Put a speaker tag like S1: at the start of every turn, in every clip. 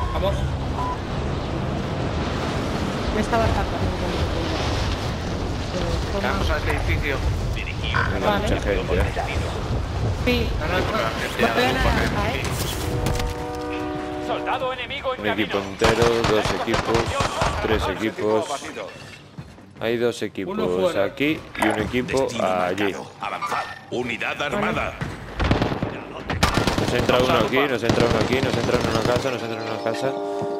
S1: Vamos.
S2: Me estaba sacando.
S3: Vamos a este edificio.
S4: Hay
S2: Vale.
S4: mucha gente,
S2: Sí.
S3: No, no,
S2: Voy a naranja,
S5: Soldado enemigo en
S4: Un equipo
S5: camino.
S4: entero, dos equipos, tres equipos. Hay dos
S1: Uno
S4: equipos
S1: fuera.
S4: aquí y un equipo
S6: Destino
S4: allí.
S6: marcado. Avanzad. Unidad armada.
S4: Nos entra uno aquí, nos entra uno aquí, nos entra en una casa, nos entra en una casa.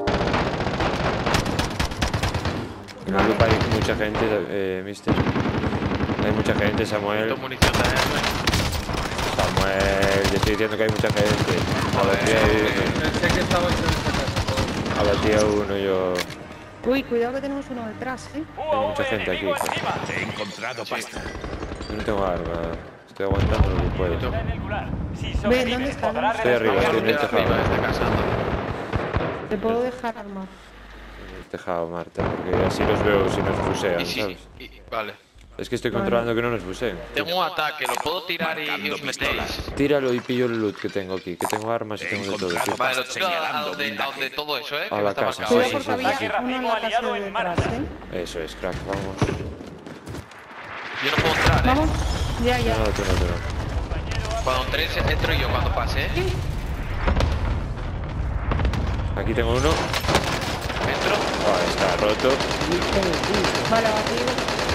S4: En la lupa hay mucha gente, mister. Hay mucha gente, Samuel.
S3: Necesito munición de AR.
S4: Samuel, te estoy diciendo que hay mucha gente.
S1: Pensé que estabais en esta casa.
S4: Abatí a uno yo.
S2: Uy, cuidado que tenemos uno detrás,
S4: Hay mucha gente aquí.
S6: He encontrado pasta.
S4: Yo no tengo arma. Estoy aguantando lo que puedo.
S5: En el lugar. Si
S2: Ve,
S5: sobrevives,
S2: ¿dónde está?
S5: podrás
S4: Estoy arriba,
S5: recuperar
S4: estoy en el
S3: Arriba
S4: tejado.
S3: de esta casa.
S2: Te puedo dejar arma.
S4: En el tejado, Marta, porque así los veo si nos fusean,
S3: Y sí,
S4: ¿sabes?
S3: vale.
S4: Es que estoy controlando que no nos fuseen.
S3: Tengo un ataque, lo puedo tirar y
S6: Marcando
S3: os metéis.
S6: pistolas.
S4: Tíralo y pillo el loot que tengo aquí, que tengo armas y
S6: He
S4: tengo de todo.
S6: encontrado
S4: tío.
S3: Vale, lo tiro a
S6: Señalando
S3: donde
S6: blindaje.
S3: todo eso,
S4: A
S3: que
S4: la
S3: me está
S4: casa,
S3: marcado.
S2: Cuidado
S4: sí,
S2: porque
S4: sí,
S2: había
S4: sí.
S2: uno en la casa
S5: aliado
S2: de
S5: en
S2: detrás,
S5: marcha.
S4: Eso es, crack, vamos.
S3: Yo no puedo entrar,
S2: Vamos. Ya, ya.
S4: No, tú no.
S3: Cuando entres, entro yo cuando pase,
S4: Aquí tengo uno.
S3: Entro.
S4: Ah, está roto.
S2: Vale, abatido.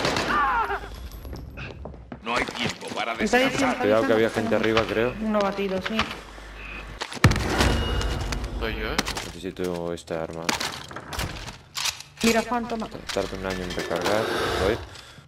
S6: No hay tiempo para
S2: Está
S6: descansar.
S2: diciendo.
S4: Cuidado que había gente arriba, creo.
S2: Uno batido, sí.
S3: Soy yo,
S4: Necesito esta arma.
S2: Mira, Juan, toma.
S4: Tarda un año en recargar. Voy.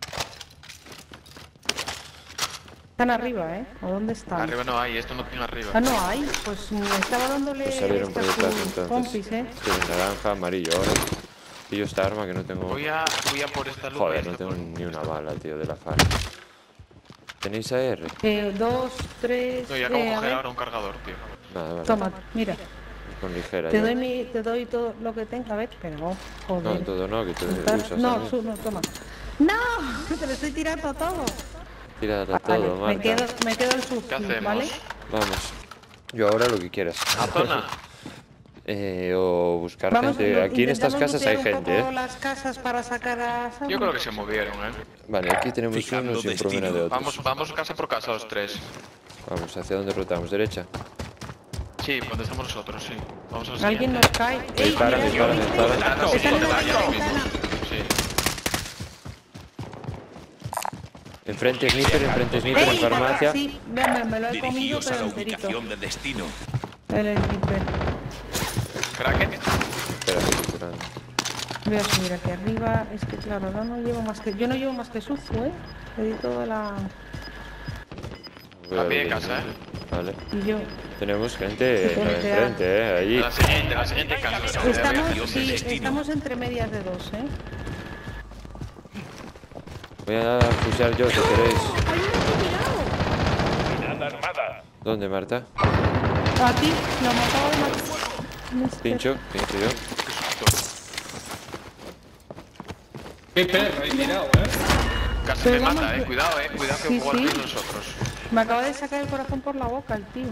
S2: Están arriba, ¿O dónde están?
S3: Arriba no hay, esto no tiene arriba.
S2: Ah, no hay. Pues estaba dándole
S4: Pues salieron por
S2: este a
S4: detrás
S2: sus
S4: entonces.
S2: compis,
S4: Estoy en naranja, amarillo ahora. Pillo esta arma que no tengo.
S3: Voy a por esta luz.
S4: Joder, no tengo ni una bala, tío, de la FARC. ¿Tenéis AR?
S2: 2, 3.
S3: No, y acabo de coger ahora un cargador, tío.
S4: Nada, vale.
S2: Toma, mira.
S4: Con ligera.
S2: Te
S4: ya.
S2: doy todo lo que tenga, a ver, pero no,
S4: No,
S2: joder.
S4: todo no, que tú
S2: Estás-
S4: usas
S2: no,
S4: también.
S2: no, toma. ¡No! Te lo estoy tirando todo.
S4: Tíralo
S2: Vale,
S4: todo,
S2: me
S4: Marta.
S2: quedo el sub,
S3: ¿Qué hacemos?
S2: ¿vale?
S4: Vamos. Yo ahora lo que quieras.
S3: ¿A zona?
S4: O buscar
S2: Vamos,
S4: gente. Aquí en estas
S2: intentamos
S4: casas hay
S2: lootear un
S4: gente,
S2: poco las casas para sacar a Sam.
S3: Yo creo que se movieron,
S4: Vale, aquí tenemos
S6: Fijando
S4: unos y un
S6: destino.
S4: promedio de otros.
S3: Vamos casa por casa los tres.
S4: Vamos, ¿hacia dónde rotamos? ¿Derecha?
S3: Sí, donde estamos nosotros, sí. Vamos a la
S2: Alguien
S3: siguiente.
S2: nos cae.
S4: Me disparan, me
S2: mira,
S4: disparan, me
S2: ¿viste?
S4: disparan.
S3: Ah, no,
S2: Está
S3: sí,
S2: en
S3: te
S2: la
S3: va yo ahora mismo.
S2: ventana.
S3: Sí.
S4: Enfrente sniper, enfrente sniper en
S2: ¡Ey!
S4: farmacia.
S2: Sí, me lo he comido,
S6: Dirigíos a
S2: pero
S6: la
S2: enterito.
S6: ubicación del destino.
S2: El sniper.
S3: Kraken.
S4: Espera, estoy curando.
S2: Voy a subir aquí arriba. Es que claro, no llevo más que. Yo no llevo más que suzu, Le di toda la.
S4: Voy
S3: A pie de
S4: ver
S3: casa,
S4: Vale.
S2: Y yo.
S4: Tenemos gente
S2: Sí, me queda.
S4: enfrente, allí.
S3: La siguiente casa.
S2: Estamos, sí,
S6: destino.
S2: estamos entre medias de dos,
S4: Voy a fusear yo si queréis.
S2: ¡Hay uno aquí tirado!
S5: Unidad armada.
S4: ¿Dónde, Marta?
S2: A ti, lo mataba de matar.
S4: Pincho yo.
S1: Qué perro, ahí tirado,
S3: Casi
S2: Pero
S3: me
S2: vamos
S3: mata,
S2: que-
S3: cuidado, cuidado que
S2: Sí,
S3: igual
S2: sí.
S3: que nosotros.
S2: Me acaba de sacar el corazón por la boca el tío.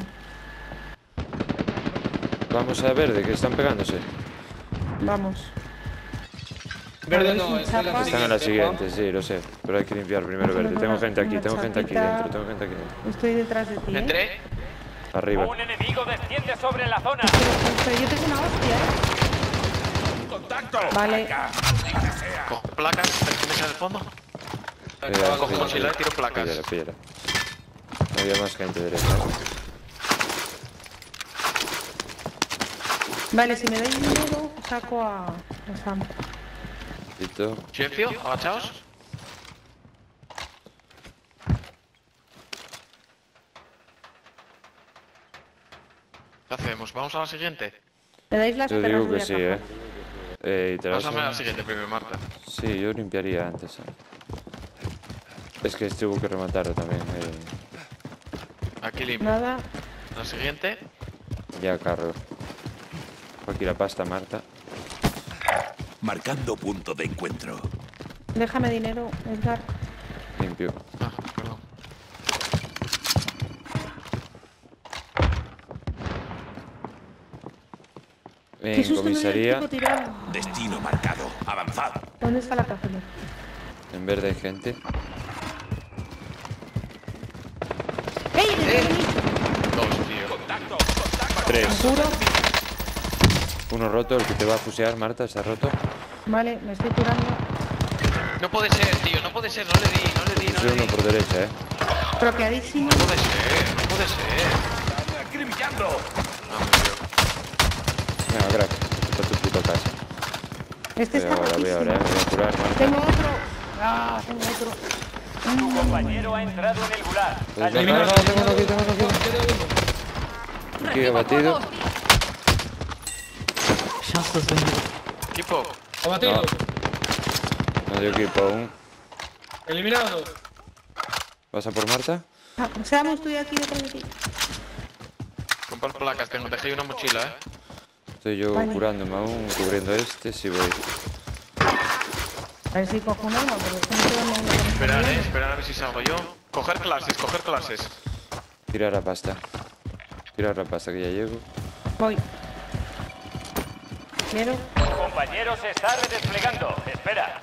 S4: Vamos a ver de qué están pegándose.
S2: Vamos.
S1: Verde no,
S2: Sin
S1: es en la
S2: chapas.
S4: Están en la
S1: siguiente,
S4: siguiente, sí, lo sé. Pero hay que limpiar primero verde. Tengo gente aquí, tengo gente aquí dentro, tengo gente aquí dentro.
S2: Estoy detrás de ti.
S3: Entré.
S4: Arriba.
S5: Un enemigo desciende sobre la zona.
S2: Pero yo tengo una hostia,
S6: ¡Contacto!
S2: Vale.
S3: Cojo placas. ¿Tienes en el fondo? Cojo
S4: sí,
S3: mochila y tiro placas.
S4: Píllala. Había más gente derecha.
S2: Vale, si me dais dinero, saco a Sam.
S4: Listo.
S3: Silencio, agachaos. ¿Qué hacemos? ¿Vamos a la siguiente?
S2: ¿Me dais las
S4: Yo
S2: perras
S4: digo
S2: de
S4: que
S2: la
S4: sí,
S2: caja?
S4: Y te las
S3: Pásame a la siguiente primero, Marta.
S4: Sí, yo limpiaría antes. Es que tuvo que rematarlo también.
S3: Aquí limpio.
S2: Nada.
S3: La siguiente.
S4: Ya, carro. Aquí la pasta, Marta.
S6: Marcando punto de encuentro.
S2: Déjame dinero, Edgar.
S4: Limpio.
S3: Ah, perdón.
S2: Qué
S4: en
S2: susto me dio el
S4: comisaría.
S2: tipo tirado.
S6: Destino marcado. Avanzad.
S2: ¿Dónde está la cafetería?
S4: En verde hay gente.
S2: ¡Ey! ¡Detrás de mí!
S3: Dos, tío.
S5: Contacto.
S4: 3.
S2: ¿Seguro?
S4: Uno roto, el que te va a fusear, Marta, está roto.
S2: Vale, me estoy curando.
S3: No puede ser, tío, no puede ser. No le di, no le di, no
S4: Soy
S3: le
S4: uno
S3: di.
S4: por derecha,
S2: Bloqueadísimo.
S3: No puede ser, no puede ser.
S6: ¡Acribillando!
S3: No, tío.
S4: Venga, crack, está tu puta casa.
S2: Este está
S4: Voy
S2: rotísimo.
S4: ahora, me voy a curar, Marta.
S2: Tengo otro. Ah, tengo otro.
S5: Tu compañero ha entrado en el gulag.
S4: Pues
S5: Al
S4: venga,
S5: menos-
S4: tengo uno aquí. Aquí abatido.
S3: Equipo.
S1: Abatido.
S4: No dio equipo aún.
S1: Eliminado.
S4: ¿Vas a por Marta?
S2: Ah, Samu, estoy aquí detrás de ti.
S3: Comprar placas, tengo, dejé una mochila,
S4: Estoy yo
S2: Vale.
S4: curándome aún, cubriendo este, si voy.
S2: A ver si cojo un arma, porque estoy quedando uno con
S3: Esperar a ver si salgo yo. Coger clases, coger clases.
S4: Tirar la pasta. Tirar la pasta que ya llego.
S2: Voy. Quiero.
S5: Tu compañero se está redesplegando. Espera.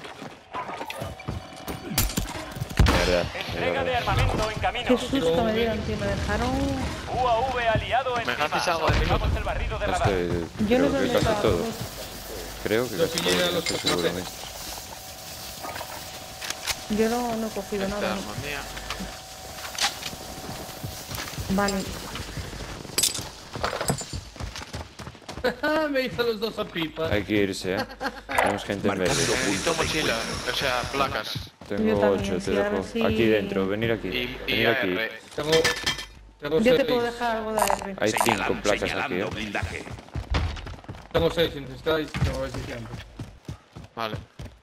S4: Mierda.
S5: Entrega de armamento en camino.
S2: Qué susto me dieron, tío. Me dejaron.
S5: UAV aliado en
S3: ¿Me dejasteis algo de minuto?
S5: el barrido de radar.
S4: Estoy,
S2: Yo no
S4: creo
S2: sé
S4: que
S2: dónde
S4: casi
S2: está.
S4: todo. Creo que
S1: Yo
S4: casi
S1: sí llegué a
S4: todo, no
S1: los
S4: estoy seguro.
S1: cofres.
S2: Yo no he cogido
S3: Esta
S2: nada.
S3: arma mía.
S2: Vale.
S1: Me hizo los dos a pipa.
S4: Hay que irse, Tenemos gente en verde.
S3: Necesito mochila, o sea, placas.
S4: Tengo
S2: Yo también,
S4: 8, te
S2: sí, a ver
S4: dejo.
S2: si-
S4: Aquí dentro, venir aquí.
S3: Y
S4: Venir aquí.
S3: AR.
S1: Tengo
S2: Yo te
S1: seis.
S2: puedo dejar algo de AR.
S4: Hay 5 placas aquí,
S6: Señalando blindaje.
S1: Tengo 6, si necesitáis, tengo 600.
S3: Vale.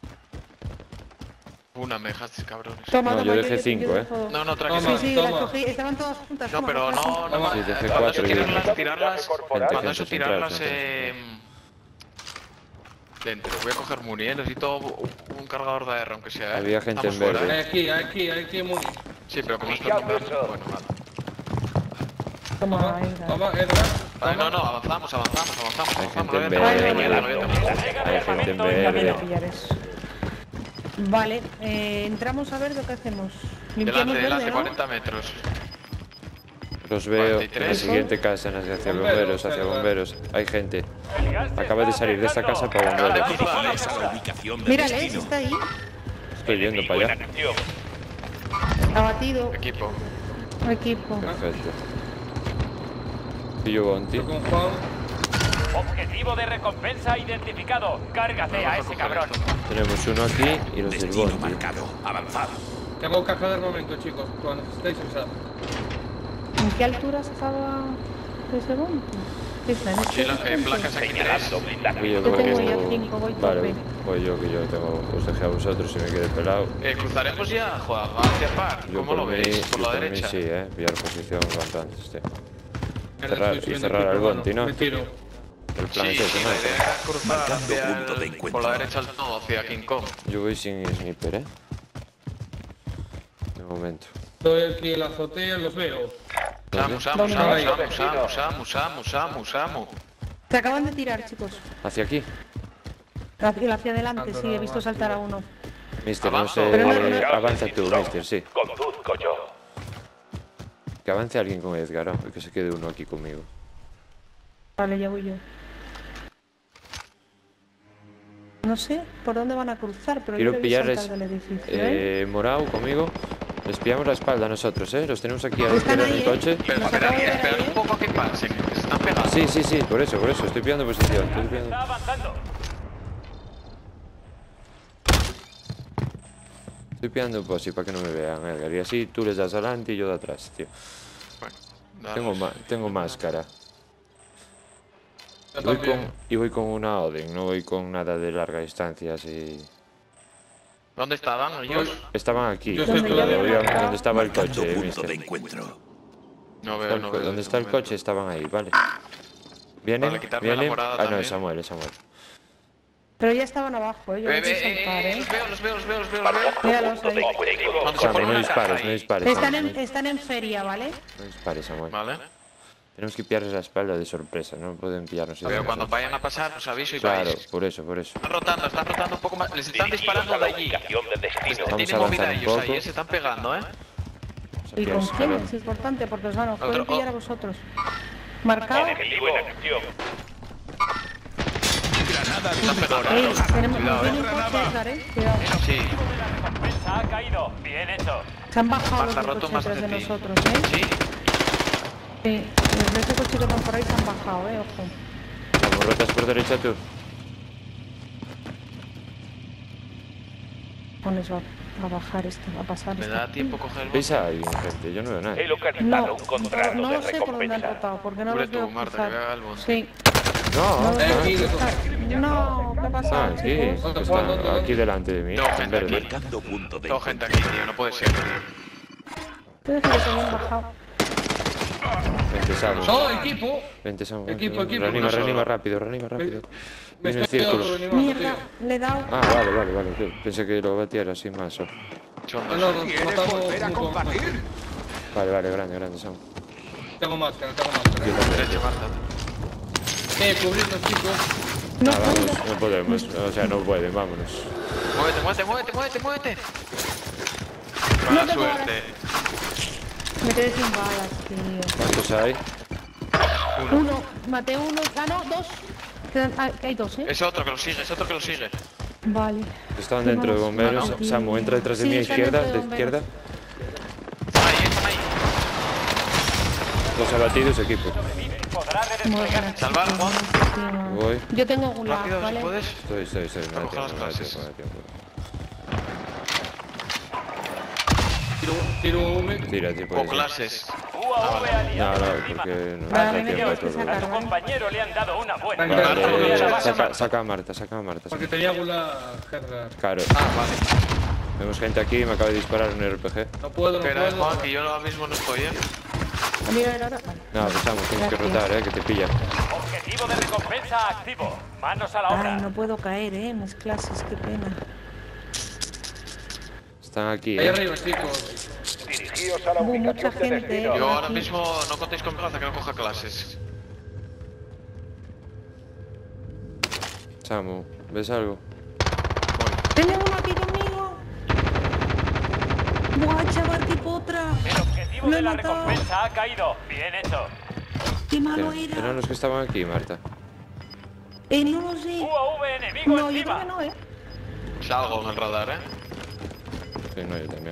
S3: Una me dejaste, cabrones.
S2: Toma,
S4: No,
S2: toma,
S4: yo dejé 5,
S2: dejo-
S3: No, no,
S1: Toma.
S3: tranquilo.
S2: Sí, sí,
S1: Toma.
S2: las cogí. Estaban todas juntas.
S3: No,
S2: toma,
S3: pero
S2: toma.
S3: no, no.
S4: Sí, dejé
S3: Cuando
S4: 4
S3: eso
S4: y
S3: tirarlas,
S4: Gente,
S3: cuando eso
S4: central,
S3: tirarlas
S4: central.
S3: dentro. Voy a coger Muni, necesito un cargador de AR, aunque sea.
S4: Había gente
S3: Estamos
S4: en verde.
S3: fuera,
S1: Hay aquí, muy.
S3: Sí, pero como esto no me... Bueno, vale.
S2: Toma, ahí,
S1: Toma, Edgar.
S3: Vale, no, avanzamos.
S4: Hay gente
S3: Lo voy a
S4: en
S3: tomar,
S4: verde.
S3: lo voy a tomar.
S5: Entrega de
S4: Hay gente en
S5: armamento en
S2: Voy a
S4: verde.
S5: camino.
S2: pillar eso. Vale, entramos a ver lo que hacemos. Limpiamos
S3: Delante,
S2: verde, ¿no?
S3: 40 metros.
S4: Los veo en la
S3: 43.
S4: siguiente casa, hacia bomberos, hacia bomberos. Hay gente.
S5: El gas se
S4: Acaba de
S5: está
S4: salir de esta casa
S5: acercando.
S4: para bomberos.
S6: Visuales a la ubicación del
S2: Mírale, si
S6: destino.
S2: está ahí.
S4: Estoy yendo para allá.
S2: Abatido.
S3: Equipo.
S2: Equipo.
S4: Perfecto. Pillo Bounty.
S1: Estoy con Juan.
S5: Objetivo de recompensa identificado. Cárgate a ese cabrón.
S4: Tenemos uno aquí y los del
S6: Destino
S4: Bounty.
S6: marcado. Avanzad.
S1: Tengo caja de armamento, chicos. Cuando necesitéis, avisad.
S2: ¿En qué altura estaba ese bombo? ¿Qué está en este?
S3: Mochila, placas aquí 3.
S4: Voy yo,
S2: Yo tengo
S4: voy
S2: ya
S4: yo.
S2: 5, voy
S4: Vale,
S2: tope.
S4: voy yo, que yo tengo. Os dejé a vosotros y me quedé pelado.
S3: Cruzaremos ya, Juan, hacia par.
S4: Yo
S3: ¿Cómo lo
S4: mí,
S3: veis? Por
S4: yo
S3: la
S4: por mí
S3: derecha.
S4: sí, pillar posición cuanto antes, tío.
S1: Mierda,
S4: Cerrar-
S1: estoy subiendo
S4: y cerrar
S1: equipo,
S4: al
S1: hermano.
S4: Bounty, ¿no?
S1: Me tiro.
S4: El plan
S3: Sí,
S4: es ese,
S3: sí,
S4: ¿no?
S3: la idea era cruzar
S6: Marcando
S3: hacia
S6: punto de encuentro.
S3: por la derecha al todo, hacia King Kong.
S4: Yo voy sin sniper, De momento.
S1: Estoy aquí en la azotea, los veo.
S3: Samu.
S2: Se acaban de tirar, chicos.
S4: ¿Hacia aquí?
S2: Hacia adelante, sí, he visto saltar a uno.
S4: Mister, no
S3: Avanzo.
S4: sé.
S2: Pero no-
S4: Avanza tú, Mister, sí.
S5: Conduzco yo.
S4: Que avance alguien con Edgar, ¿no? Y que se quede uno aquí conmigo.
S2: Vale, ya voy yo. No sé por dónde van a cruzar, pero
S4: Quiero
S2: yo le vi
S4: pillarles.
S2: saltar del edificio, ¿eh?
S4: Morao conmigo. Les pillamos la espalda a nosotros, Los tenemos aquí a la
S2: Están
S4: izquierda en
S2: ahí,
S4: el coche.
S3: Pero
S2: Nos acaba de ver
S3: espera
S2: ahí,
S3: un poco a que pasen, que se están pegando.
S4: Sí, por eso. Estoy pillando posición. Estoy
S5: Está
S4: pillando.
S5: avanzando.
S4: Estoy pillando posi para que no me vean, Edgar. Y así tú les das adelante y yo de atrás, tío.
S3: Bueno, dale.
S4: Tengo máscara.
S1: Yo
S4: Voy
S1: también.
S4: voy con una Odin, no voy con nada de larga distancia, así.
S3: ¿Dónde estaban ellos?
S4: Estaban aquí,
S1: Yo soy
S2: Donde ya había marcado.
S4: donde estaba el
S6: Marcando
S4: coche,
S6: punto de
S4: mister.
S6: encuentro.
S3: No veo.
S4: Donde está el coche estaban ahí, vale. ¿Vienen?
S3: Vale, quitarle la
S4: ¿Vienen?
S3: morada
S4: Ah, no,
S3: también.
S4: es Samuel.
S2: Pero ya estaban abajo, ¿eh? Yo no sé saltar, ¿eh?
S3: Los veo.
S2: Míralos ahí.
S3: Cuando se
S4: Samuel,
S3: ponen
S4: no
S3: una caja
S4: dispares, no
S3: ahí.
S4: dispares.
S2: Están
S4: Samuel,
S2: están en feria, ¿vale?
S4: no dispares, Samuel.
S3: Vale.
S4: Tenemos que pillarles la espalda de sorpresa, no pueden pillarnos.
S3: Pero cuando vayan a pasar, os aviso y
S4: Claro,
S3: vais.
S4: por eso.
S3: Están rotando un poco más. Les están disparando de allí.
S4: Vamos
S3: Tienen
S4: a
S3: movida
S4: avanzar un
S3: ellos
S4: poco.
S3: ahí, se están pegando, ¿eh?
S2: ¿Y con quién? Es importante porque os van a
S3: Otro,
S2: pillar a vosotros. ¿Marcado?
S5: Objetivo en acción.
S6: Granada
S3: Están pegando.
S2: Ey, tenemos
S3: Cuidado,
S2: viene un coche, Edgar, cuidado.
S3: Sí.
S5: La recompensa ha caído. Bien hecho.
S2: Se han bajado
S3: Marta,
S2: los
S3: roto
S2: coches
S3: más
S2: detrás de
S3: de ti.
S2: nosotros,
S3: Sí.
S2: Sí, los de ese coche que van por ahí se han bajado, ojo.
S4: Vamos, rotas por derecha tú.
S2: Pones a bajar esto, a pasar
S3: Me
S2: esto.
S3: da tiempo coger el
S4: ¿Veis a alguien, gente? Yo no veo nada.
S5: He localizado
S2: No,
S5: un contrato
S2: no
S5: de
S2: sé por dónde han
S5: recompensa.
S2: rotado, porque no
S3: Cubre
S2: los veo
S3: tú, Marta,
S2: cruzar.
S3: que vea algo.
S2: Sí.
S4: No,
S2: No,
S4: no,
S2: ¿qué ha pasado,
S4: aquí,
S2: chicos?
S4: está aquí delante de mí,
S3: Tengo
S4: en
S3: gente
S4: verde.
S3: aquí.
S6: marcando punto de
S3: Tengo gente aquí, tío, no puede ser.
S2: Ustedes que se habían bajado.
S4: Vente, Samu.
S1: ¡No, equipo!
S4: Vente, Samu.
S1: Equipo,
S4: vente.
S1: equipo,
S4: Reanima,
S3: uno solo.
S4: reanima rápido, reanima rápido.
S1: Me
S4: Viene el
S1: estoy
S4: círculo.
S1: reanimando,
S2: Mierda,
S1: tío.
S2: le he dado.
S4: Ah, vale. Pensé que lo batías así más.
S3: Son
S1: No,
S3: dos.
S1: no, matamos mutuo.
S4: Vale, grande, Samu.
S1: Tengo máscara, tengo máscara.
S3: Derecha, Marta.
S1: Cubrirnos, chicos.
S2: No,
S4: Vamos, no podemos, o sea, no pueden, vámonos.
S3: Muévete.
S2: No
S3: Mala
S2: tengo
S3: suerte.
S2: me quedé sin balas, tío.
S4: ¿Cuántos hay?
S2: Uno, maté uno. Ah, no, dos. Hay dos,
S3: Es otro que lo sigue.
S2: Vale.
S4: Están
S2: Qué
S4: dentro de
S2: mala
S4: bomberos.
S2: suerte, tío.
S4: Samu, entra detrás de
S2: Sí,
S4: mí a
S2: están
S4: izquierda,
S2: dentro
S4: de
S2: de
S4: izquierda.
S3: Están ahí.
S4: Dos abatidos, equipo.
S5: Podrá
S2: Muy
S5: redesplegar.
S2: buena,
S3: Salvar,
S2: chicos,
S3: Juan.
S2: buenísima.
S4: Voy.
S2: Yo tengo gulag,
S3: Rápido, si
S2: ¿vale?
S3: puedes.
S4: Estoy. Me da
S3: Coge las
S4: tiempo, me da
S3: clases.
S4: tiempo.
S1: Tiro un...
S4: Tira, tío,
S3: O
S4: puedes ir.
S3: clases.
S5: UAV
S4: No,
S5: aliado
S4: no,
S5: encima.
S4: porque no
S2: Vale,
S4: da
S2: venga,
S4: tiempo a
S2: es que
S4: todo.
S2: saca-
S5: A tu compañero le han dado una buena.
S1: Vale,
S4: Vale, saca a Marta.
S1: Porque tenía gulag, Edgar.
S4: Claro,
S3: Vale.
S4: vemos gente aquí, me acaba de disparar un RPG.
S1: No puedo.
S3: Espera, Juan, que yo ahora mismo no estoy, ¿eh?
S2: Mira, ahora. Vale.
S4: No, pensamos, tienes que rotar, que te pillan.
S5: Objetivo de recompensa activo. Manos a la obra.
S2: Ay, no puedo caer, mis clases, qué pena.
S4: Están aquí,
S1: Ahí arriba, chicos.
S5: Dirigíos a la
S2: Hubo mucha
S5: ubicación de
S2: gente,
S5: destino.
S3: Yo ahora
S2: aquí.
S3: mismo no contéis conmigo hasta que no coja clases.
S4: Samu, ¿ves algo?
S2: Tengo uno aquí conmigo. Buah, chaval, qué potra.
S5: El objetivo
S2: Lo
S5: de
S2: he
S5: la
S2: matado.
S5: recompensa ha caído. Bien hecho.
S2: Qué malo
S4: Eran
S2: era.
S4: los que estaban aquí, Marta.
S2: No lo sé.
S5: UAV enemigo
S2: No, yo creo
S5: encima.
S2: que no,
S3: Salgo en el radar, ¿eh?
S4: Sí, no, yo también.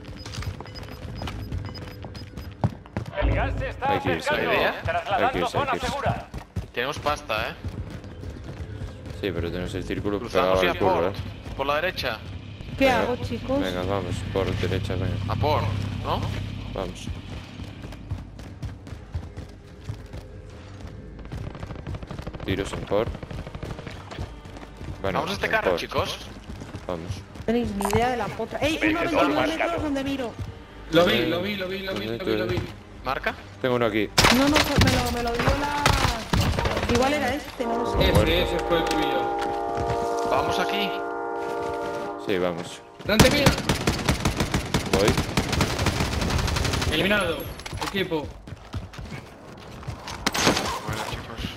S5: El gas se está
S4: Hay que irse,
S5: acercando.
S3: ¿idea?
S4: Hay que
S5: Trasladando
S4: irse,
S5: zona
S4: hay que irse.
S5: segura.
S3: Tenemos pasta, ¿eh?
S4: Sí, pero tenemos el círculo pegado
S3: Cruzamos y
S4: al
S3: a
S4: culo,
S3: por. Por la derecha.
S2: ¿Qué
S4: Venga,
S2: hago, chicos?
S4: Venga, vamos, por derecha, venga,
S3: A por, ¿no?
S4: vamos. Tiros en por. Bueno,
S3: Vamos a este
S4: en
S3: carro,
S4: por.
S3: chicos.
S4: Vamos.
S2: Tenéis ni idea de la potra. ¡Ey! Uno a
S5: Vencedor
S2: 22
S5: marcado.
S2: metros donde miro.
S1: Lo vi.
S3: ¿Marca?
S4: Tengo uno aquí.
S2: No, me lo dio la. Igual era este, no lo sé.
S1: Ese fue el tuyo.
S3: Vamos aquí.
S4: Sí, vamos.
S1: ¡Delante mía!
S4: Voy.
S1: Eliminado. Equipo.
S3: Bueno, chicos.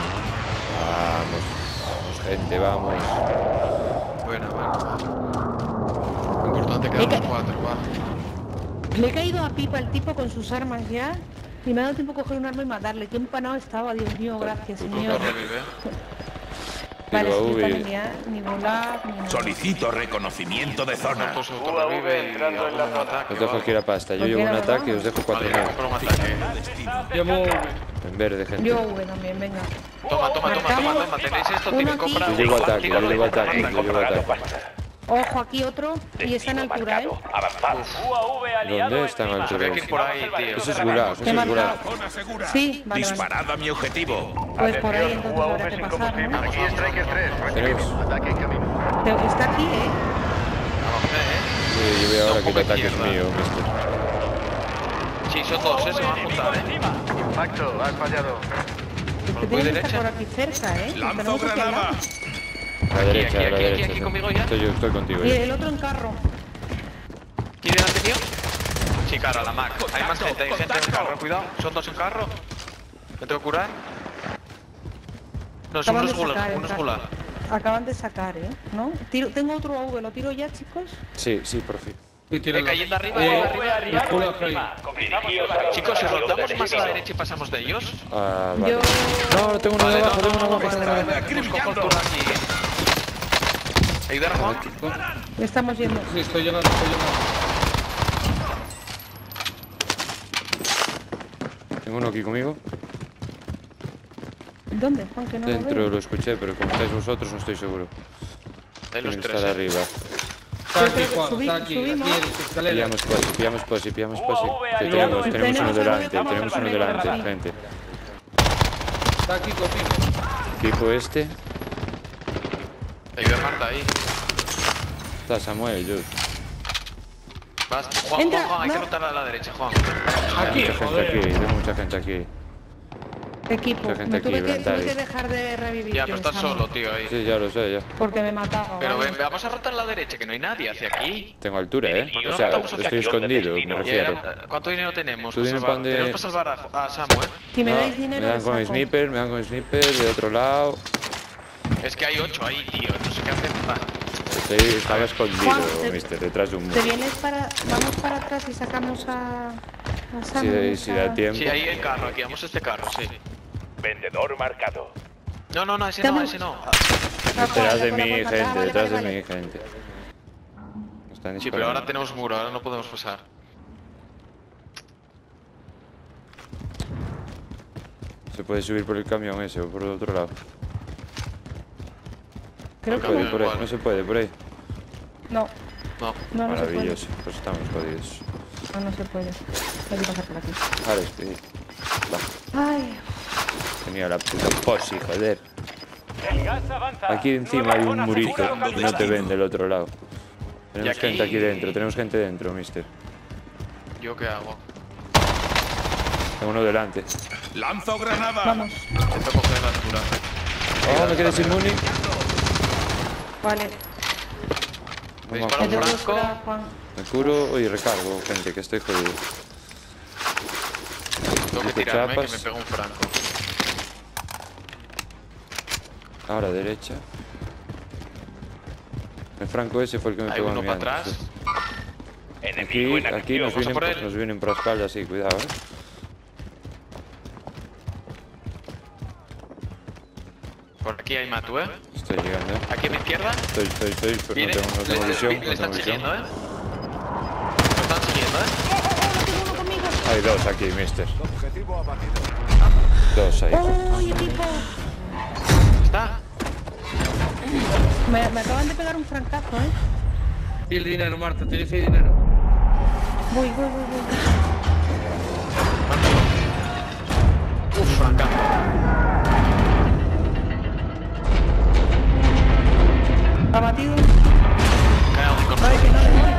S4: Vamos, gente, vamos.
S3: Bueno. Importante que quedamos 4, va.
S2: Le he caído a pipa el tipo con sus armas ya. Y me ha dado tiempo a coger un arma y matarle. Qué empanado estaba, Dios mío, gracias, señor.
S3: Revive.
S2: Vale,
S4: Tiro a
S2: si yo
S4: UV.
S2: también ya, ni volar, ni nada.
S6: Solicito reconocimiento de zona.
S3: Pues autorrevive y
S5: entrando en la
S3: algún
S5: zona.
S3: ataque.
S4: Os dejo aquí la pasta. Yo llevo un ataque y os dejo 4
S3: Vale,
S4: más.
S3: por un ataque.
S1: Llamo.
S4: En verde, gente.
S2: Yo V también, venga.
S3: Toma. ¿Tenéis esto?
S2: Uno
S3: Tiene
S2: aquí.
S3: compra.
S4: Yo llevo ataque, yo llevo ataque, yo llevo ataque.
S2: Ojo, aquí otro. Y está en altura,
S5: Avanzad. UAV aliado
S4: ¿Dónde están
S5: encima.
S4: altura?
S3: Había que ir por ahí, tío.
S4: Eso es gulag, eso
S2: ¿Te he
S4: es gulag.
S2: marcado?
S6: Zona segura.
S2: Sí, vale.
S6: Disparad a mi objetivo.
S2: Pues por ahí entonces habrá que pasar, ¿no?
S5: Aquí Strike 3.
S4: Tenemos.
S5: Ataque en camino.
S2: Está aquí,
S4: Sí, yo veo ahora que el ataque es mío, mister.
S3: Sí, son dos, se van a
S5: Enemigo
S3: juntar,
S5: encima.
S3: Impacto, has fallado.
S2: Es que tiene que estar por aquí cerca,
S6: Lanzo
S2: Tenemos aquí al lado.
S6: granada.
S4: A la derecha, a la derecha.
S3: aquí conmigo ya.
S4: Estoy contigo.
S2: Y
S4: ya.
S2: el otro en carro.
S3: ¿Quién delante mío? Sí, claro, la Mac. Hay más gente, hay gente en carro, cuidado. Son dos en carro. ¿Me tengo que curar? No, es
S2: Acaban
S3: unos
S2: de sacar,
S3: gulas, unos gulas.
S2: Acaban de sacar, ¿no? Tengo otro AV, ¿lo tiro ya, chicos?
S4: Sí, sí, por fin.
S1: Sí, tíralo.
S3: Cayendo arriba,
S5: UAV
S3: arriba.
S1: los culos
S5: encima. Comenzamos el ataque.
S3: Chicos, si
S5: Acción
S3: rotamos
S5: del
S3: más a la
S5: enemigo.
S3: derecha y pasamos de ellos.
S4: Ah, vale.
S2: Yo...
S4: No, tengo uno
S3: Vale,
S4: debajo,
S3: no,
S4: tengo uno
S3: no,
S4: abajo, tengo uno abajo.
S3: Busco cultura aquí. ¿Ayudar a Juan?
S2: Estamos yendo.
S1: Sí, estoy llegando, estoy llegando.
S4: Tengo uno aquí conmigo.
S2: ¿Dónde, Juan? Que no lo
S4: Dentro
S2: veo.
S4: lo escuché, pero como estáis vosotros no estoy seguro.
S3: Hay los
S4: Tiene que
S3: tres.
S4: estar arriba.
S1: Está aquí,
S2: creo que
S1: Juan,
S2: subimos.
S1: está aquí en las escaleras.
S4: Pillamos posi, pillamos posi, pillamos posi.
S5: UAV
S4: Que
S5: aliado
S4: tenemos
S2: en
S4: uno
S2: zona.
S4: delante,
S2: Vamos
S4: tenemos
S2: al
S4: uno
S2: barrio,
S4: delante,
S2: sí.
S4: gente.
S1: Está aquí conmigo.
S4: Equipo este.
S3: Ayuda a Marta ahí.
S4: Está Samuel, yo.
S3: Vas, Juan,
S2: Entra,
S3: Juan, hay que
S2: no.
S3: rotar a la derecha, Juan.
S1: Aquí,
S4: Mucha gente aquí, tengo mucha gente aquí.
S2: Equipo.
S4: Mucha gente
S2: Me
S4: aquí,
S2: tuve que
S4: Brantari.
S2: dejar de revivir.
S3: Ya, pero estás
S2: Samu,
S3: solo, tío, ahí.
S4: Sí, ya lo sé, ya.
S2: Porque me mataba.
S3: Pero
S2: ¿vale?
S3: ven, vamos a rotar a la derecha, que no hay nadie hacia aquí.
S4: Tengo altura, ¿eh?
S3: Y
S4: O
S3: no
S4: sea,
S3: estamos hacia
S4: estoy
S3: aquí,
S4: escondido, me
S3: Y
S4: refiero.
S3: ¿cuánto dinero tenemos?
S4: ¿Tú
S3: para
S4: tienes
S3: salvar?
S4: pan de-
S3: Tenemos para salvar a Samu, ¿eh?
S2: Si me
S4: No,
S2: dais dinero,
S4: me dan con
S2: saco.
S4: sniper, me dan con sniper de otro lado.
S3: Es que hay 8 ahí, tío. No sé qué hacer. Va.
S4: Estaba escondido,
S2: Juan,
S4: mister, detrás de un
S2: ¿Te
S4: muro.
S2: vienes para... Vamos para atrás y sacamos a Samu?
S4: Si da tiempo.
S3: Sí, ahí hay carro, aquí vamos a este carro, sí.
S5: Vendedor marcado.
S3: No, no, ese
S2: Estamos-
S3: no, ese no.
S4: Detrás de mi
S2: Vale,
S4: gente, detrás de
S2: vale.
S4: mi gente. Están
S3: Sí, pero ahora
S4: disparando.
S3: tenemos muro, ahora no podemos pasar.
S4: Se puede subir por el camión ese o por el otro lado.
S2: Creo
S3: Por
S2: que
S3: el
S4: Puede,
S2: no.
S4: por ahí,
S3: igual.
S4: no se puede, por ahí.
S2: No,
S3: No.
S2: no se puede.
S4: Maravilloso, pues estamos jodidos.
S2: No se puede. Hay que pasar por aquí.
S4: Ahora estoy. Va,
S2: Ay,
S4: tenía la puta posi, joder.
S5: El gas avanza.
S4: Aquí encima
S5: Nueva
S4: hay un
S5: zona
S4: murito
S5: segura
S4: y no te ven del otro lado. Tenemos
S3: aquí-
S4: gente aquí dentro, tenemos gente dentro, mister.
S3: ¿Yo qué hago?
S4: Tengo uno delante.
S6: ¡Lanzo granada!
S2: vamos.
S3: Intento coger la altura.
S4: Oh, me quedé sin muni.
S2: Vale.
S3: Me
S4: Vamos,
S3: dispara
S2: Te
S3: un
S2: tengo que
S3: franco.
S2: curar, Juan.
S4: me curo y recargo, gente, que estoy jodido.
S3: Tengo que
S4: Busco
S3: tirarme, que
S4: chapas.
S3: me pega un franco.
S4: Ahora derecha. El franco ese fue el que me
S3: Hay
S4: pegó a
S3: uno
S4: mí
S3: para
S4: antes.
S3: atrás.
S5: Enemigo en
S4: Aquí
S5: acción.
S4: nos vienen por la espalda, sí, cuidado,
S3: Por aquí hay Matu, ¿eh?
S4: Estoy llegando,
S3: Aquí a mi izquierda.
S4: Estoy, pero
S3: Viene.
S4: no tengo visión,
S3: Le
S4: no tengo
S3: están
S4: visión.
S3: siguiendo, ¿eh? Lo están siguiendo, ¿eh?
S2: Tengo uno conmigo.
S4: Hay dos aquí, mister. Dos ahí.
S2: ¡Uy, equipo!
S3: ¿Está?
S2: Me acaban de pegar un francazo, ¿eh?
S1: Y el dinero, Marta, tienes ahí dinero.
S2: Voy.
S3: Uf, francazo.
S2: Abatido.
S3: Cae un con
S2: Ay, que no le doy.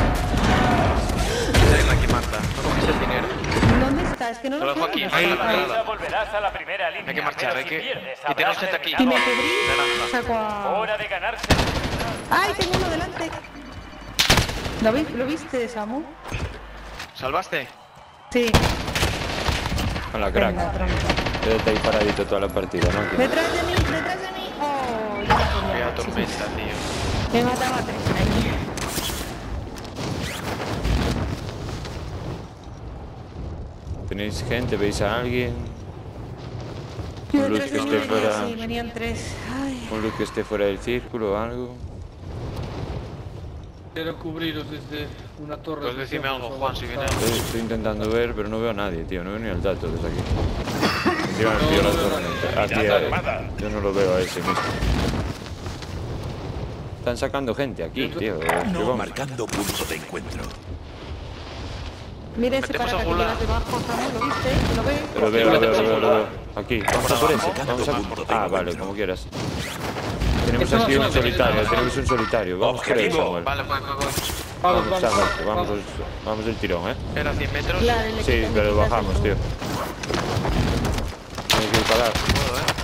S3: Ven aquí, Marta. No coges el dinero.
S2: ¿Dónde está? Es que no
S3: Lo
S2: lo
S3: dejo
S2: veo.
S3: aquí,
S2: Ahí,
S3: en la
S2: ahí.
S3: granada.
S5: Volverás a la primera línea.
S3: Hay que marchar,
S5: pero
S3: hay
S5: si
S3: que...
S5: pierdes,
S3: Y tenemos
S5: habrás
S3: gente aquí.
S2: Si me
S5: terminado.
S2: cubrí,
S3: Naranja.
S2: saco a...
S5: Hora de ganarse.
S2: ¡Ay, tengo uno delante! ¿Lo viste, Samu?
S3: ¿Salvaste?
S2: Sí.
S4: Con la
S2: Venga,
S4: crack.
S2: pronto.
S4: Quédate ahí paradito toda la partida, ¿no? Que-
S2: ¡Detrás de mí! ¡Oh! Ya la tenía.
S3: Vaya tormenta, tío.
S2: Me mataba tres. Ahí.
S4: ¿Tenéis gente? ¿Veis a alguien?
S2: Yo
S4: Un luz
S2: detrás
S4: que
S2: de mí
S4: esté
S2: venía,
S4: fuera.
S2: sí, venían tres. Ay.
S4: Un look que esté fuera del círculo o algo.
S1: Quiero cubriros desde una torre.
S3: Pues decime algo, Juan, si viene
S4: Estoy intentando ver, pero no veo a nadie, tío. No veo ni al dato desde aquí. Encima me pillo la tormenta. Aquí, yo no lo veo a ese mismo. Están sacando gente aquí, tío. Es que
S6: No
S4: vamos.
S6: marcando punto de encuentro.
S2: Mira ese
S3: Metemos
S2: para
S3: a
S2: que
S3: Gula.
S2: llevas debajo, Samu, ¿lo viste? ¿Lo ves?
S4: Lo veo. Aquí, vamos a por ese. Vamos
S6: Punto de
S4: a... Ah, vale,
S6: encuentro.
S4: como quieras. Tenemos
S1: Eso
S4: aquí
S1: no,
S4: un
S1: eso no,
S4: solitario,
S1: eso no.
S4: tenemos un solitario. Vamos por él,
S6: Objetivo.
S4: Samuel.
S3: Vale, voy.
S1: Vamos.
S4: Vamos del tirón, ¿eh?
S3: Era 100 metros.
S2: Claro, le
S4: Sí,
S2: quitan
S4: pero
S2: quitas
S4: bajamos,
S2: el-
S4: tío. Tienes que disparar.
S3: Puedo, ¿eh?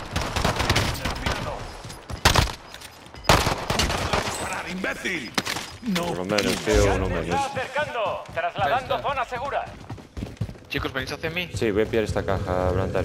S6: ¡Disparar, imbécil!
S4: Por lo
S6: No.
S4: menos, tío, uno
S5: Se
S4: menos.
S5: está acercando. Trasladando zona segura.
S3: Chicos, ¿venís hacia mí?
S4: Sí, voy a pillar esta caja, Blantare.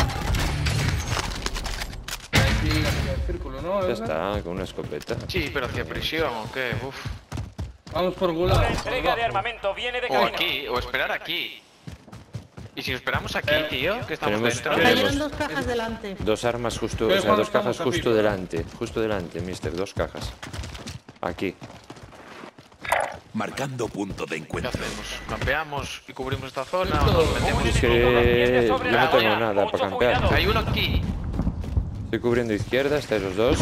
S1: Aquí, hacia el círculo, ¿no?
S4: Ya
S1: Edgar?
S4: está, con una escopeta.
S3: Sí, pero hacia prisión o qué. Uf.
S1: Vamos por Gula.
S5: La entrega de armamento viene de
S3: O
S5: camino.
S3: aquí, o esperar aquí. Y si nos esperamos aquí, tío, que estamos
S4: tenemos-
S3: dentro.
S4: tenemos-
S2: Cayeron 2 cajas delante.
S4: Dos armas justo,
S1: Pero
S4: o sea, dos
S1: estamos
S4: cajas justo
S1: arriba.
S4: delante. Justo delante, mister, 2 cajas. Aquí.
S6: Marcando punto de
S3: ¿Qué
S6: encuentro.
S3: hacemos? ¿Campeamos y cubrimos esta zona
S1: Esto-
S3: o nos metemos?
S4: Es que yo no tengo nada para campear.
S3: Hay uno aquí.
S4: Estoy cubriendo izquierda, estáis los dos.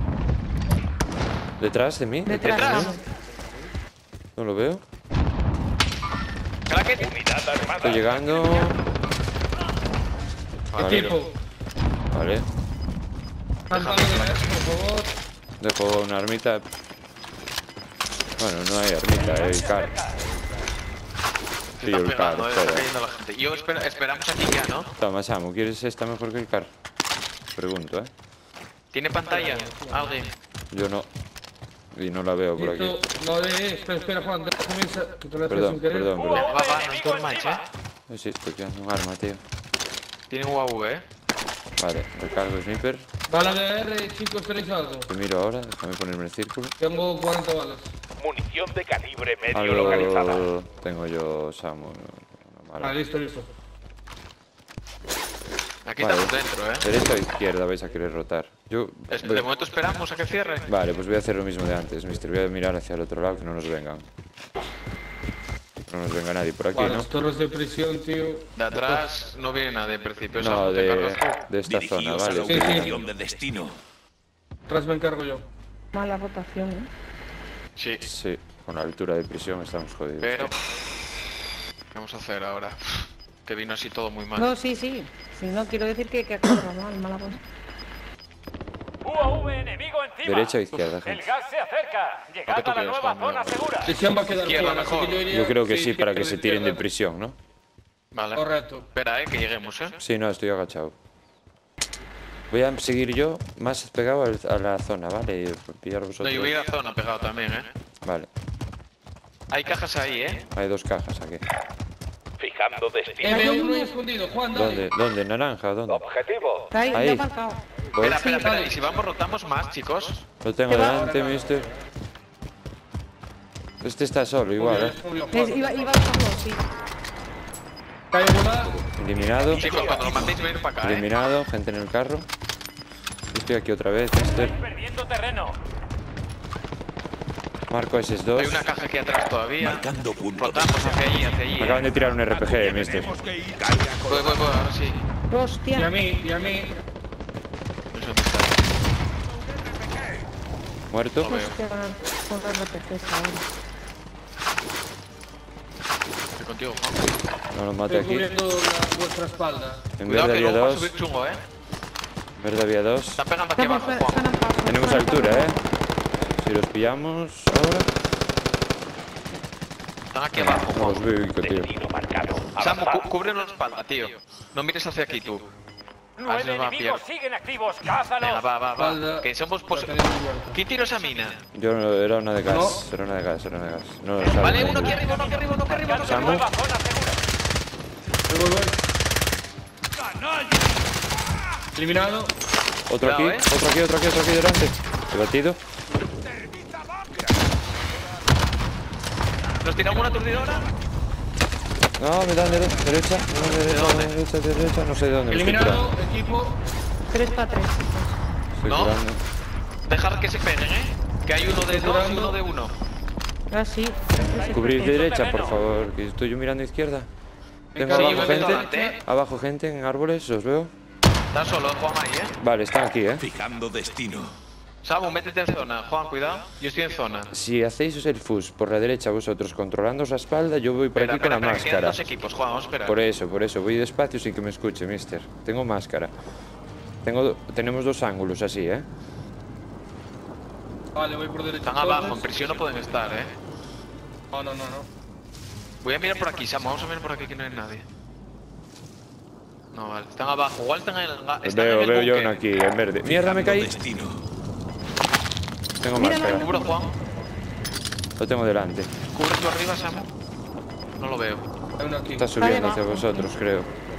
S4: ¿Detrás de mí?
S2: Detrás.
S3: Detrás.
S2: vamos.
S4: No lo veo.
S3: Cracket.
S5: Unidad armada.
S4: Estoy llegando. Vale,
S1: Equipo.
S4: vale.
S1: Cántalo de vez, por favor.
S4: Dejo una armita. Bueno, no hay armita, hay car.
S3: Se
S4: Pillo
S3: está
S4: el car,
S3: pegando, está
S4: espera.
S3: cayendo la gente. Yo esperamos aquí ya, ¿no?
S4: Toma, Samu, ¿quieres esta mejor que el car? Pregunto, ¿eh?
S3: ¿Tiene pantalla? ¿Alguien?
S4: Yo no. Y no la veo por aquí.
S1: Esto, no de... Espera, Juan, déjame que te lo haces
S4: Perdón,
S1: sin querer.
S4: perdón,
S5: UAV
S4: perdón.
S3: Va, no
S5: enemigo
S3: estoy mal,
S5: encima.
S4: Sí, estoy quedando un arma, tío.
S3: Tiene UAV, ¿eh?
S4: Vale, recargo sniper.
S1: Bala de R, chicos, ¿tenéis algo?
S4: Te miro ahora, déjame ponerme el círculo.
S1: Tengo 40 balas.
S5: Munición de calibre medio localizada.
S4: Algo tengo yo, Samu. Una mala.
S1: Ah, listo.
S3: Aquí
S4: Vale.
S3: estamos dentro, ¿eh?
S4: ¿Derecha o izquierda vais a querer rotar? Yo...
S3: De momento esperamos a que cierre.
S4: Vale, pues voy a hacer lo mismo de antes, mister. Voy a mirar hacia el otro lado, que no nos vengan. No nos venga nadie por aquí,
S1: Vale,
S4: ¿no?
S1: las torres de prisión, tío.
S3: De atrás no viene nadie en principio.
S4: No,
S3: Samu, ¿te cargas tú?
S4: de esta zona,
S6: Dirigíos a la
S4: vale.
S1: Sí, sí.
S6: ubicación de destino.
S1: Atrás me encargo yo.
S2: Mala rotación, ¿eh?
S3: Sí,
S4: Sí, con la altura de prisión estamos jodidos.
S3: pero... ¿Qué vamos a hacer ahora? Que vino así todo muy mal.
S2: No, sí. Si no, quiero decir que acaba mal, mala cosa.
S5: UAV enemigo encima.
S4: ¿Derecha o izquierda,
S5: El
S4: gente?
S5: gas se acerca. Llegad
S3: tú
S5: a la
S3: quieres,
S5: nueva
S3: Juan?
S5: zona segura.
S1: Prisión va a quedar
S3: Izquierda
S1: fuera, así
S3: mejor.
S1: que yo iría...
S4: Yo creo que sí, para que
S1: izquierda,
S4: se tiren de
S1: izquierda.
S4: prisión, ¿no?
S3: Vale.
S1: Correcto.
S3: Espera, que lleguemos, ¿eh?
S4: Sí, no, estoy agachado. Voy a seguir yo más pegado a la zona, ¿vale? Y pillar
S3: No,
S4: vosotros.
S3: yo voy a ir a zona pegado también, ¿eh?
S4: Vale,
S3: Hay cajas ahí, ¿eh?
S4: hay 2 cajas aquí.
S5: Fijando destino.
S1: M1 escondido, Juan, dale.
S4: ¿Dónde? ¿Dónde? ¿Naranja? ¿Dónde?
S5: Objetivo.
S2: Está ahí,
S4: Ahí.
S2: ya ha marcado.
S4: Voy.
S3: Espera. Y si vamos, rotamos más, chicos.
S4: Lo tengo delante, mister. Este está solo, igual, ¿eh?
S2: Iba a bajarlo, sí.
S1: Cae volar.
S4: Eliminado.
S3: Chicos, cuando lo mandéis, venir para acá, ¿eh?
S4: Eliminado, gente en el carro. Estoy aquí otra vez, mister.
S5: Perdiendo terreno.
S4: Marco
S3: Hay
S4: SS2.
S3: una caja aquí atrás todavía.
S6: Marcando punto de
S3: Rotamos hacia allí, hacia allí.
S4: Me acaban de tirar un RPG, mister.
S6: Tenemos que ir.
S3: Voy, ahora sí.
S1: Y a
S2: Hostia.
S1: mí.
S3: No sé dónde está.
S4: Muerto.
S2: Hostia, con RPGs ahora.
S3: Estoy contigo, Juan.
S4: No lo mate
S1: Estoy
S4: aquí.
S1: cubriendo vuestra espalda.
S4: En
S3: Cuidado
S4: verde
S3: que
S4: había
S3: luego va a
S4: 2.
S3: subir chungo, ¿eh?
S4: En verde había 2.
S3: Están pegando aquí
S2: Estamos,
S3: abajo, Juan.
S2: están abajo,
S4: Tenemos
S2: están
S4: altura,
S2: abajo.
S4: Si los pillamos ahora.
S3: Están aquí abajo,
S4: No los
S3: Juan.
S4: veo, tío.
S5: Destino marcado.
S3: Samu,
S5: Avanzad.
S3: cúbrenos la espalda, tío. No mires hacia aquí, tú. A ver si
S5: 9
S3: nos va a
S5: enemigos
S3: pillar.
S5: siguen activos.
S3: Venga,
S5: Cázalos.
S3: va.
S1: Espalda.
S3: Que somos...
S1: La tenemos muerta.
S3: ¿Quién tiró esa mina?
S4: Yo no, era una de gas.
S1: No.
S4: Era una de gas, era una de gas. No, sabe
S3: Vale,
S4: nadie.
S3: uno aquí arriba, uno aquí arriba.
S5: Marcando
S4: Samu.
S5: nueva zona segura.
S1: Voy. Eliminado.
S4: Otro aquí,
S3: Cuidado,
S4: otro aquí delante. He batido.
S3: ¿Nos tiramos una aturdidora?
S4: No, me dan derecha. Me dan
S3: dónde?
S4: derecha. No sé de dónde. Me estoy
S1: Eliminado.
S4: curando.
S1: Equipo.
S2: 3 para 3.
S4: Estoy
S3: No.
S4: curando.
S3: Dejar que se peguen, ¿eh? Que hay uno de dos y uno de uno.
S2: Ah, sí.
S4: Cubrir derecha, por favor. Que estoy yo mirando izquierda. Tengo
S1: Sí,
S4: abajo
S3: yo veo
S4: gente.
S3: delante, ¿eh?
S4: Abajo gente en árboles, os veo.
S3: Está solo, Juan, ahí, ¿eh?
S4: Vale, están aquí,
S6: Fijando destino.
S3: Samu, métete en zona. Juan, cuidado. Yo estoy en zona.
S4: Si hacéis el fus por la derecha vosotros controlando la espalda, yo voy por
S3: Espera,
S4: aquí con la
S3: que quedan
S4: máscara.
S3: dos equipos, Juan, vamos a esperar.
S4: Por eso, voy despacio sin que me escuche, mister. Tengo máscara. Tenemos 2 ángulos así, ¿eh?
S1: Vale, voy por derecha.
S3: Están abajo, en
S1: entonces.
S3: prisión no pueden estar, ¿eh?
S1: No.
S3: Voy a mirar por aquí, Samu, vamos a mirar por aquí que no hay nadie. No, vale, están abajo, igual están en el... Están en el
S4: Veo yo
S3: búnker.
S4: uno aquí, en verde. ¡Mierda, me
S6: Fijando
S4: caí!
S6: destino.
S4: Tengo
S2: Míralo.
S4: máscara.
S3: Cubro, Juan.
S4: Lo tengo delante.
S3: Cubre tú arriba, Samu. No lo veo.
S1: Hay uno aquí.
S4: Está subiendo hacia
S2: abajo.
S4: vosotros, creo.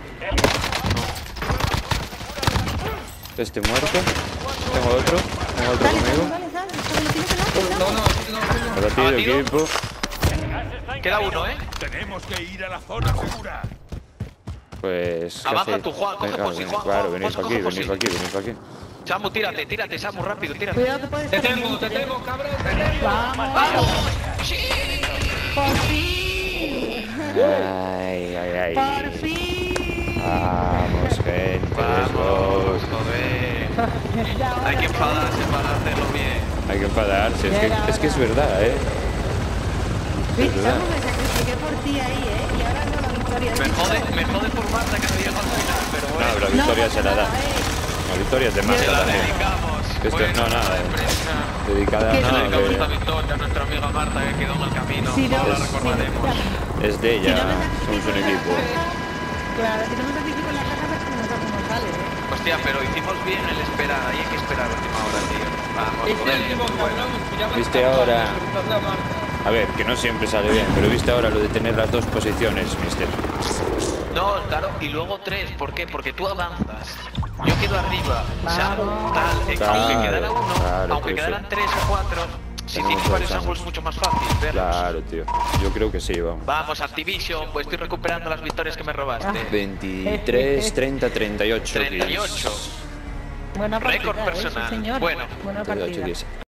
S4: Este muerto. Tengo otro
S2: Dale,
S4: conmigo.
S2: dale, dale, dale, tienes el otro,
S1: No, no, no.
S4: Abatido,
S3: Abatido.
S4: equipo.
S5: Gas está
S3: Queda
S5: encendido.
S3: uno, ¿eh?
S6: Tenemos que ir a la zona segura.
S4: Pues... ¿qué
S3: Avanza
S4: hacéis?
S3: tú, Juan, coge
S4: Venga,
S3: posi,
S4: venga,
S3: Juan,
S4: claro,
S3: Juan,
S4: venid
S3: coge
S4: para aquí,
S3: posi.
S4: venid para aquí, venid para aquí.
S3: Samu, tírate, Samu, rápido, tírate.
S2: Cuidado que puede
S1: Te
S2: estar
S1: tengo,
S2: dentro,
S1: cabrón, te tengo.
S2: Vamos, por fin.
S4: Ay, ay, ay.
S2: Por fin.
S4: Vamos, gente,
S3: Vamos,
S4: let's go.
S3: joder. Hay que enfadarse para hacerlo bien.
S4: Hay que enfadarse, es que es verdad, ¿eh?
S2: ¿Viste?
S4: verdad.
S2: Me sacrifiqué por ti ahí, ¿eh? Y ahora no la victoria.
S3: Me jode por Marta que no llega al final, pero
S4: No,
S3: bueno.
S4: pero la victoria se la da.
S2: eh.
S4: La victoria es de
S3: Se
S4: Marta
S3: la
S4: también.
S3: dedicamos.
S4: Esto,
S3: Bueno,
S4: no, nada,
S3: sorpresa.
S4: dedicada,
S2: ¿Qué?
S3: Le
S4: no,
S3: dedicamos esta
S4: que
S3: victoria a nuestra amiga Marta que quedó en el camino.
S2: Si no,
S3: Ahora la
S2: si-
S3: recordaremos.
S4: es de ella,
S2: Si no me
S4: somos
S2: sacrifico
S4: un
S2: en la
S4: equipo.
S2: caja, claro, si no me sacrifico en la caja, pues no sale, ¿eh?
S3: Hostia, pero hicimos bien el esperar. Ahí hay que esperar a última hora, tío. Vamos,
S1: Este
S3: joder.
S1: último cabrón, ya me
S4: Viste
S1: está
S4: ahora.
S1: preguntando a Marta.
S4: A ver, que no siempre sale bien, pero viste ahora lo de tener las dos posiciones, mister.
S3: No, claro, y luego 3. ¿Por qué? Porque tú avanzas. Yo quedo arriba. Samu, tal.
S4: Claro,
S3: Aunque quedara uno,
S4: claro,
S3: aunque
S4: tío,
S3: quedaran
S4: sí.
S3: 3 o 4, si
S4: Tenemos
S3: tienes varios
S4: dos
S3: ángulos es mucho más fácil verlos.
S4: Claro, tío. Yo creo que sí, vamos.
S3: Vamos, Activision, pues estoy recuperando las victorias que me robaste.
S4: 23, 30, 38.
S3: 38.
S2: Buena partida,
S3: Récord
S2: ¿eh? Sí,
S3: personal.
S2: señor.
S3: Bueno.
S2: Buena
S4: 38
S2: partida.
S4: kills.